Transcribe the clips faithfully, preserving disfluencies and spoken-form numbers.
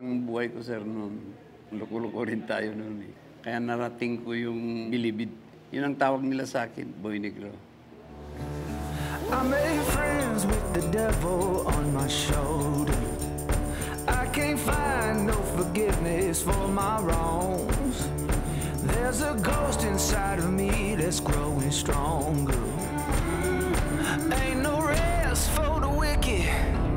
Ang buhay ko, sir, noon, loko-loko rin tayo noon eh. Kaya narating ko yung bilibid. Yun ang tawag nila sa akin, Boy Negro. I made friends with the devil on my shoulder. I can't find no forgiveness for my wrongs. There's a ghost inside of me that's growing stronger. Ain't no rest for the wicked.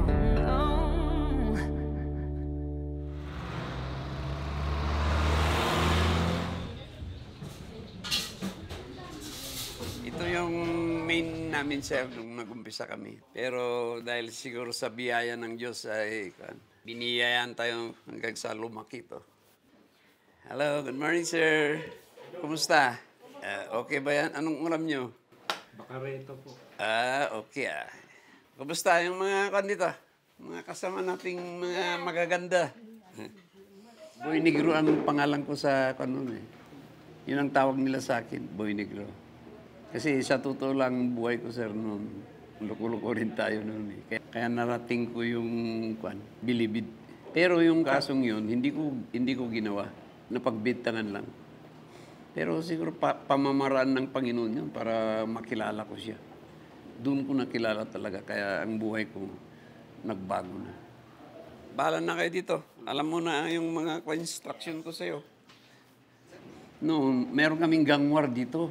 Ito yung main namin, sir, nung nag-umpisa kami. Pero dahil siguro sa biyaya ng Diyos ay kan, biniyayaan tayo hanggang sa lumaki to. Hello, good morning, sir. Kumusta? Uh, okay ba yan? Anong ulam nyo? Bakarito po. Ah, okay ah. Kumusta yung mga kandito? Mga kasama nating mga magaganda. Boy Negro ang pangalan ko sa kanon eh. Yun ang tawag nila sa akin, Boy Negro. Kasi sa totoo lang buhay ko, sir, noon, loko-loko rin tayo noon eh. Kaya, kaya narating ko yung kwan, bilibid. Pero yung kasong yun, hindi ko, hindi ko ginawa. Napagbintangan lang. Pero siguro pa, pamamaraan ng Panginoon yun para makilala ko siya. Doon ko nakilala talaga. Kaya ang buhay ko nagbago na. Bahala na kayo dito. Alam mo na yung mga instruction ko sa'yo. No, meron kaming gangwar dito.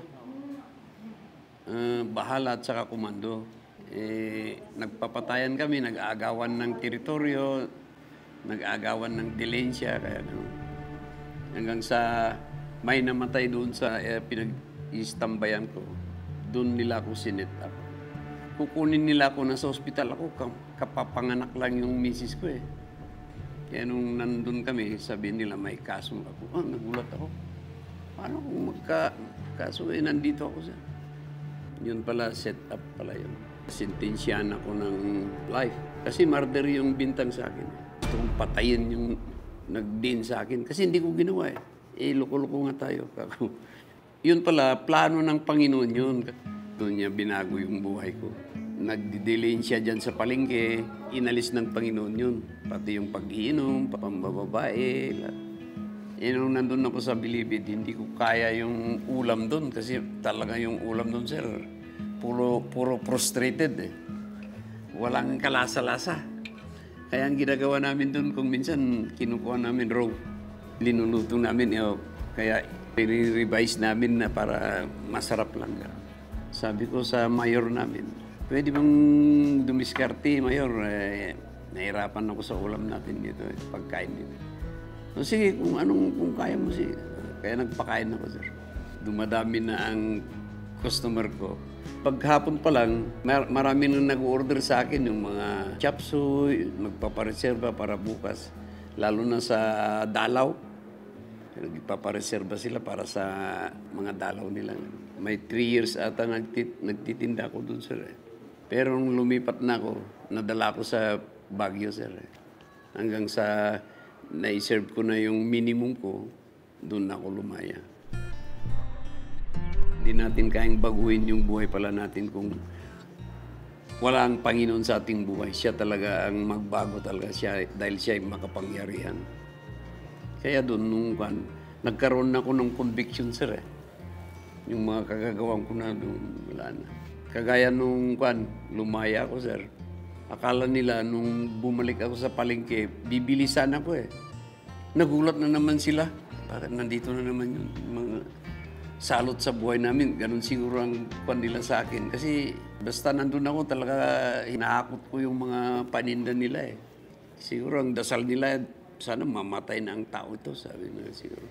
Uh, bahala at saka komando. Eh, nagpapatayan kami, nag-aagawan ng teritoryo, nag-aagawan ng dilensya, kaya gano'n. Hanggang sa may namatay doon sa eh, pinag-istambayan ko, doon nila ako sinet up. Kukunin nila ako na sa ospital ako, kapapanganak lang yung misis ko eh. Kaya nung nandun kami, sabi nila may kaso ako. Ah, nagulat ako. Paano kung magka-kaso eh, nandito ako siya. Yun pala, set up pala yun. Sintensyahan ako ng life. Kasi murder yung bintang sa akin. Gusto kong patayin yung nag-din sa akin. Kasi hindi ko ginawa eh. Eh, loko-loko nga tayo. Yun pala, plano ng Panginoon yun. Doon niya binago yung buhay ko. Nagdidelay siya dyan sa palengke. Inalis ng Panginoon yun. Pati yung pag-iinom, pambababae, lahat. Eh, nung nandun ako sa Bilibid, hindi ko kaya yung ulam doon kasi talaga yung ulam doon, sir, puro, puro frustrated eh. Walang kalasa-lasa. Kaya ang ginagawa namin doon, kung minsan kinukuha namin raw, linuluto namin, eh, kaya i-revise namin na para masarap lang. Sabi ko sa mayor namin, pwede bang dumiskarte, mayor? Eh, nahirapan ako sa ulam natin dito, eh, pagkain dito. So, sige, kung anong, kung kaya mo, sige. Kaya nagpakain ako, sir. Dumadami na ang customer ko. Paghapon pa lang, mar marami nang nag-order sa akin yung mga chop suey, magpapareserba para bukas. Lalo na sa dalaw. Nagpapareserba sila para sa mga dalaw nila. May three years ata nagtit nagtitinda ako dun, sir. Pero nung lumipat na ako, nadala ko sa Baguio, sir. Hanggang sa na-serve ko na yung minimum ko, doon ako lumaya. Hindi natin kayang baguhin yung buhay pala natin kung wala ang Panginoon sa ating buhay. Siya talaga ang magbago talaga siya dahil siya ay makapangyarihan. Kaya doon, nung kan, nagkaroon na ako ng conviction, sir. Eh. Yung mga kagagawan ko na doon, wala na. Kagaya nung kan, lumaya ako, sir. Akala nila nung bumalik ako sa palengke, bibilisan ako eh. Nagulat na naman sila. Bakit nandito na naman yung mga salot sa buhay namin? Ganon siguro ang kwan nila sa akin. Kasi basta nandun ako talaga hinahakot ko yung mga paninda nila eh. Siguro ang dasal nila, sana mamatay na ang tao ito, sabi nila siguro.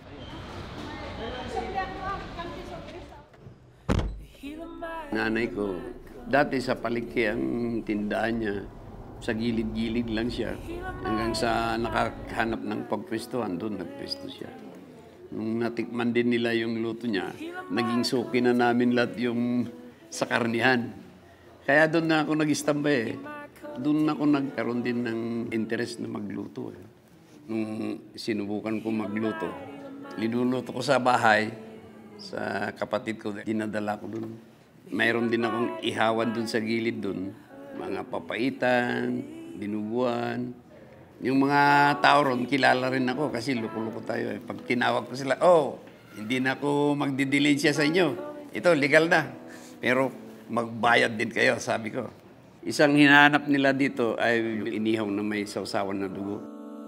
Nanay ko, dati sa palengke ang tindahan niya, sa gilid-gilid lang siya. Hanggang sa nakahanap ng pagpwestuhan, doon nagpwesto siya. Nung natikman din nila yung luto niya, naging suki na namin lahat yung sa karnihan. Kaya doon na ako nag-istambay eh. Doon ako nagkaroon din ng interest na magluto eh. Nung sinubukan ko magluto, linuluto ko sa bahay, sa kapatid ko, dinadala ko doon. Mayroon din akong ihawan doon sa gilid doon. Mga papaitan, binubuan, Yung mga tao ron, kilala rin ako kasi loko-loko tayo eh. Pag tinawag ko sila, oh, hindi na ako magdidilinsya sa inyo. Ito, legal na. Pero magbayad din kayo, sabi ko. Isang hinahanap nila dito ay inihaw na may sausawan na dugo.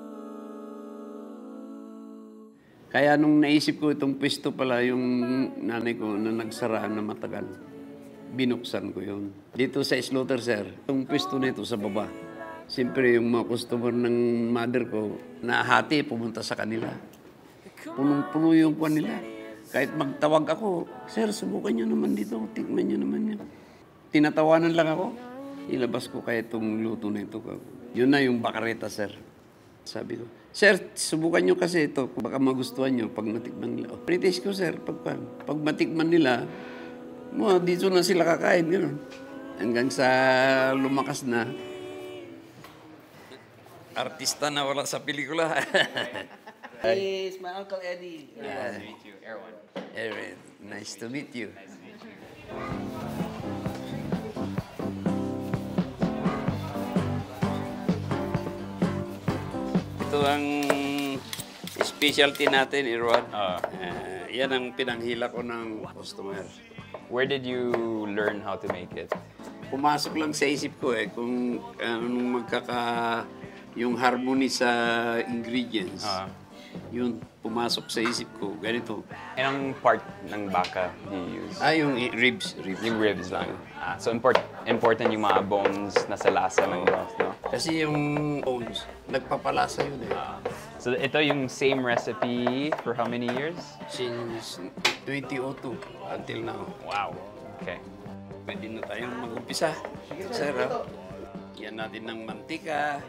Kaya nung naisip ko itong pwesto pala, yung nanay ko na nagsaraan na matagal, binuksan ko yun. Dito sa slaughter, sir, itong pwesto na ito sa baba. Siyempre, yung mga customer ng mother ko, nahati, pumunta sa kanila. Punong-puno yung kuwan nila. Kahit magtawag ako, sir, subukan nyo naman dito, tikman nyo naman yan. Tinatawanan lang ako. Ilabas ko kaya itong luto na ito. Yun na yung bakareta, sir. Sabi ko, sir, subukan nyo kasi ito, baka magustuhan nyo pag natikman nila. Oh, British ko, sir, pag, pag matikman nila, mo, dito na sila kakain, gano'n. Hanggang sa lumakas na, artista na wala sa pelikula. Hey, it's my Uncle Eddie. Nice to meet you, Erwan. Erwan, nice to meet you. Ito ang specialty natin, Erwan. Ah. Uh, yan ang pinanghila ko ng customer. Where did you learn how to make it? Pumasok lang sa isip ko eh, kung anong magkaka... yung harmony sa ingredients. Ah. Yun, pumasok sa isip ko. Ganito. Anong part ng baka do you use? Ah, yung i- ribs. ribs. Yung ribs lang. Ah, so import, important yung mga bones na sa lasa ng broth, no? Kasi yung bones, nagpapalasa yun eh. So ito yung same recipe for how many years? Since twenty oh two until now. Wow. Okay. Pwede na tayong mag-umpisa. Sir, ha? Yan natin ng mantika.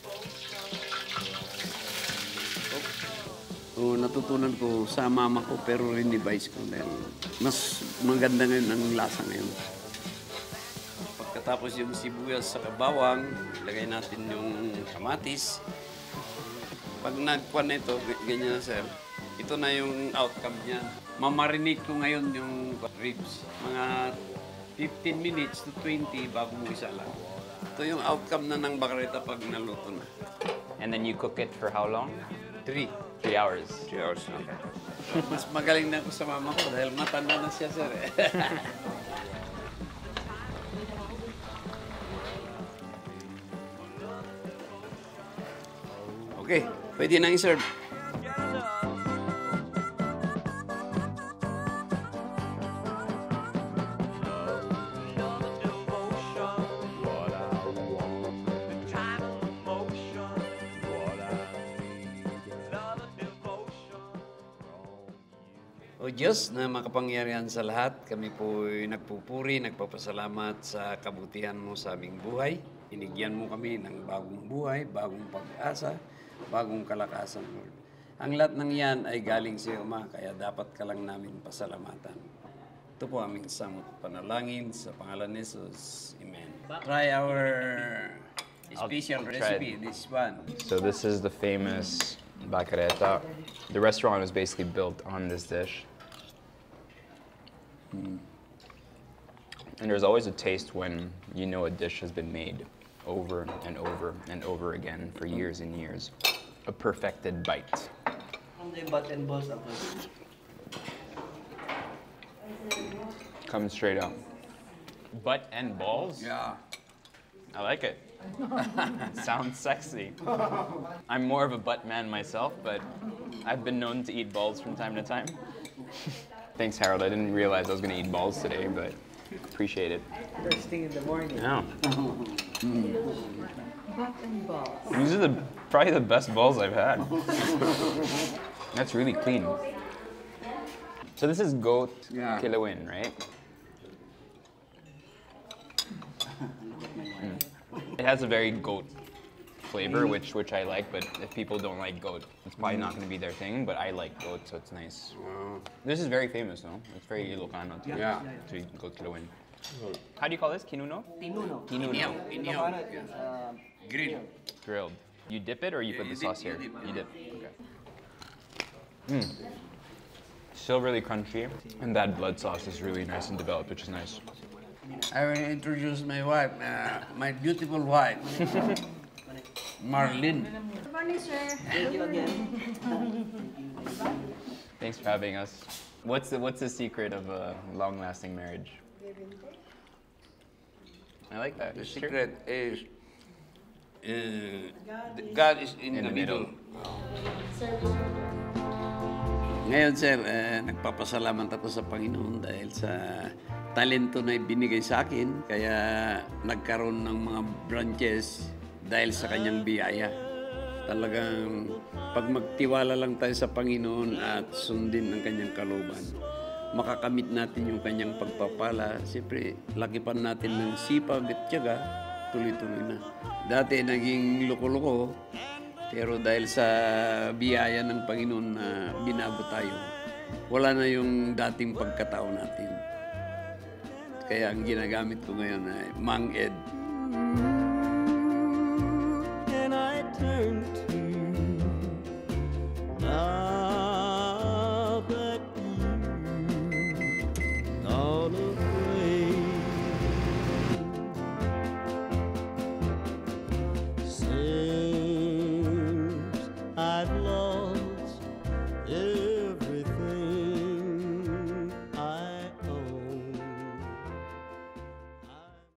Oh, natutunan ko sa mama ko pero rin-devise ko dahil mas maganda ngayon ang lasa ngayon. Pagkatapos yung sibuyas sa bawang, lagay natin yung kamatis. Pag nagkuhan na ito, ganyan na sir, ito na yung outcome niya. Mamarinate ko ngayon yung ribs. Mga fifteen minutes to twenty bago mo isa lang. Ito yung outcome na ng bakareta pag naluto na. And then you cook it for how long? Three. Three hours. Three hours. Okay. Mas magaling na ako sa mama ko dahil matanda na siya, sir. eh. Okay, pwede nang i-serve. O Diyos na makapangyarihan sa lahat, kami po'y nagpupuri, nagpapasalamat sa kabutihan mo sa aming buhay. Inigyan mo kami ng bagong buhay, bagong pag-asa, bagong kalakasan, Lord. Ang lahat ng yan ay galing sa iyo, Ma, kaya dapat ka lang namin pasalamatan. Ito po aming samot panalangin sa pangalan ni Jesus. Amen. Try our special I'll try recipe, it. this one. So this is the famous bacareta. The restaurant was basically built on this dish. And there's always a taste when you know a dish has been made over and over and over again for years and years. A perfected bite. Ano yung butt and balls ako? Comes straight up. Butt and balls? Yeah. I like it. Sounds sexy. I'm more of a butt man myself, but I've been known to eat balls from time to time. Thanks, Harold. I didn't realize I was going to eat balls today, but appreciate it. First thing in the morning. Yeah. Butt and balls. These are the probably the best balls I've had. That's really clean. So this is goat Yeah. kilawin, right? Mm. It has a very goat flavor, which which I like. But if people don't like goat, it's probably not going to be their thing. But I like goat, so it's nice. This is very famous, no? It's very Ilocano too. Yeah. To eat goat kilawin. How do you call this? Kinuno? Tinuno. Kinuno. Inyaw, inyaw. Ano, uh, Grill. Grilled. You dip it or you Yeah, put you the dip- sauce you here? dip, You yeah. dip. Okay. Mm. Still really crunchy, and that blood sauce is really nice and developed, which is nice. I will introduce my wife, uh, my beautiful wife. Marlin. Good morning, sir. Thank you again. Thanks for having us. What's the, what's the secret of a long-lasting marriage? I like that. The It's true. secret is uh, God is in, In the, the middle. middle. Ngayon, sir, eh, nagpapasalamat ako sa Panginoon dahil sa talento na ibinigay sa akin. Kaya nagkaroon ng mga branches dahil sa kanyang biyaya. Talagang pag magtiwala lang tayo sa Panginoon at sundin ang kanyang kalooban, makakamit natin yung kanyang pagpapala. Siyempre, lakipan natin ng sipag at tiyaga, tuloy-tuloy na. Dati naging loko-loko, pero dahil sa biyaya ng Panginoon na binago tayo, wala na yung dating pagkatao natin. Kaya ang ginagamit ko ngayon ay Mang Ed.